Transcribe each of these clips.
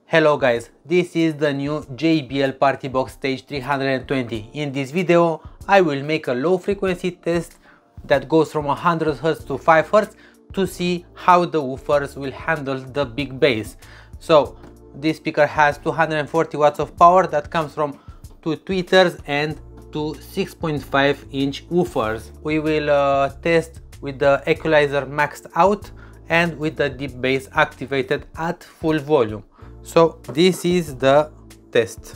Hello guys, this is the new JBL Party Box Stage 320. In this video, I will make a low frequency test that goes from 100 Hz to 5 Hz to see how the woofers will handle the big bass. So this speaker has 240 watts of power that comes from two tweeters and two 6.5 inch woofers. We will test with the equalizer maxed out and with the deep bass activated at full volume. So this is the test.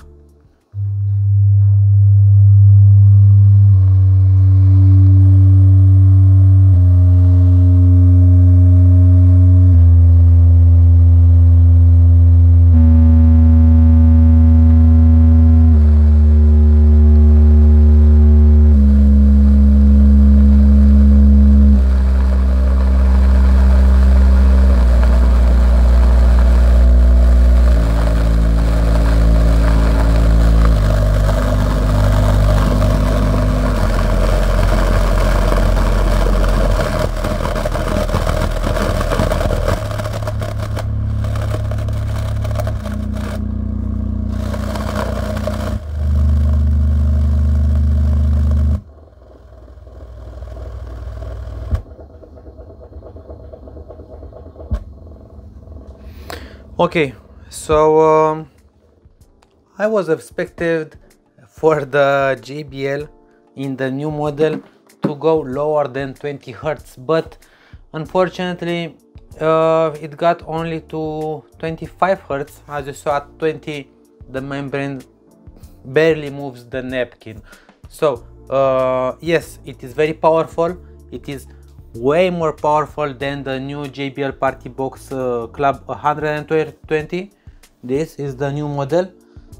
Okay, so I was expected for the JBL in the new model to go lower than 20 Hz, but unfortunately it got only to 25 Hz. As you saw at 20, the membrane barely moves the napkin. So yes, it is very powerful. It is way more powerful than the new JBL Party Box Club 120. This is the new model,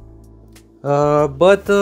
but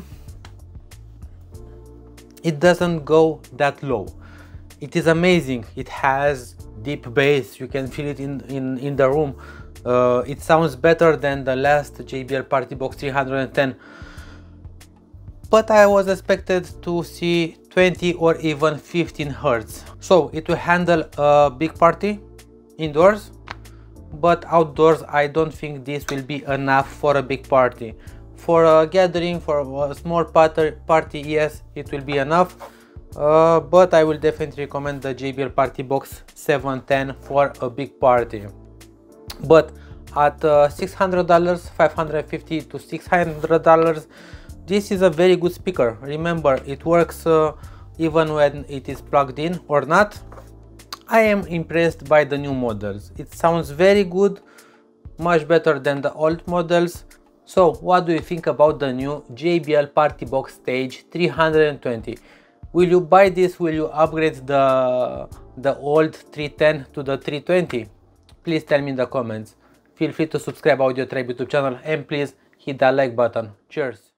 it doesn't go that low. It is amazing. It has deep bass. You can feel it in the room. It sounds better than the last JBL Party Box 310. But I was expected to see 20 or even 15 Hz. So it will handle a big party indoors, but outdoors I don't think this will be enough for a big party. For a gathering, for a small party, yes, it will be enough, but I will definitely recommend the JBL Party Box 710 for a big party. But at $600, $550 to $600, this is a very good speaker. Remember, it works even when it is plugged in or not. I am impressed by the new models. It sounds very good, much better than the old models. So what do you think about the new JBL Party Box Stage 320? Will you buy this? Will you upgrade the old 310 to the 320? Please tell me in the comments. Feel free to subscribe Audio Tribe YouTube channel and please hit that like button. Cheers!